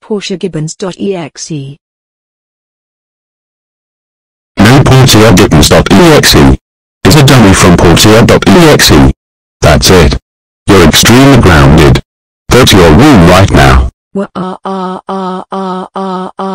Portia gibbons.exe. No, Portia gibbons.exe is a dummy from Portia.exe. That's it. You're extremely grounded. Go to your room right now.